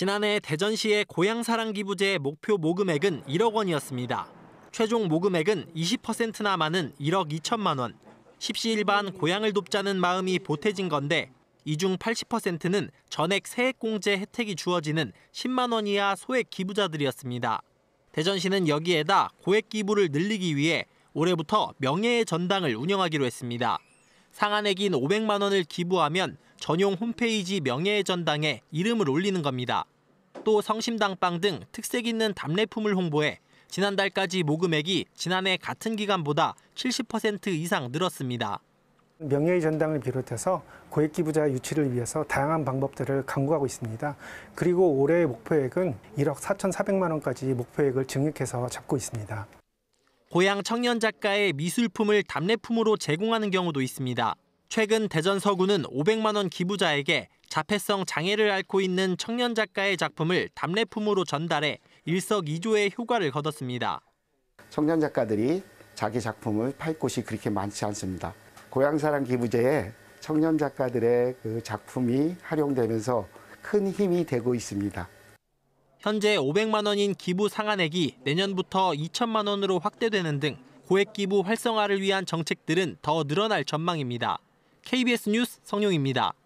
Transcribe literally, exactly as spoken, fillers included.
지난해 대전시의 고향사랑 기부제 목표 모금액은 일억 원이었습니다. 최종 모금액은 이십 퍼센트나 많은 일억 이천만 원. 십시일반 고향을 돕자는 마음이 보태진 건데 이 중 팔십 퍼센트는 전액 세액공제 혜택이 주어지는 십만 원 이하 소액 기부자들이었습니다. 대전시는 여기에다 고액 기부를 늘리기 위해 올해부터 명예의 전당을 운영하기로 했습니다. 상한액인 오백만 원을 기부하면 전용 홈페이지 명예의 전당에 이름을 올리는 겁니다. 또 성심당빵 등 특색 있는 답례품을 홍보해 지난달까지 모금액이 지난해 같은 기간보다 칠십 퍼센트 이상 늘었습니다. 명예의 전당을 비롯해서 고액 기부자 유치를 위해서 다양한 방법들을 강구하고 있습니다. 그리고 올해의 목표액은 일억 사천사백만 원까지 목표액을 증액해서 잡고 있습니다. 고향 청년 작가의 미술품을 답례품으로 제공하는 경우도 있습니다. 최근 대전 서구는 오백만 원 기부자에게 자폐성 장애를 앓고 있는 청년 작가의 작품을 답례품으로 전달해 일석이조의 효과를 거뒀습니다. 청년 작가들이 자기 작품을 팔 곳이 그렇게 많지 않습니다. 고향사랑 기부제에 청년 작가들의 그 작품이 활용되면서 큰 힘이 되고 있습니다. 현재 오백만 원인 기부 상한액이 내년부터 이천만 원으로 확대되는 등 고액 기부 활성화를 위한 정책들은 더 늘어날 전망입니다. 케이비에스 뉴스 성룡입니다.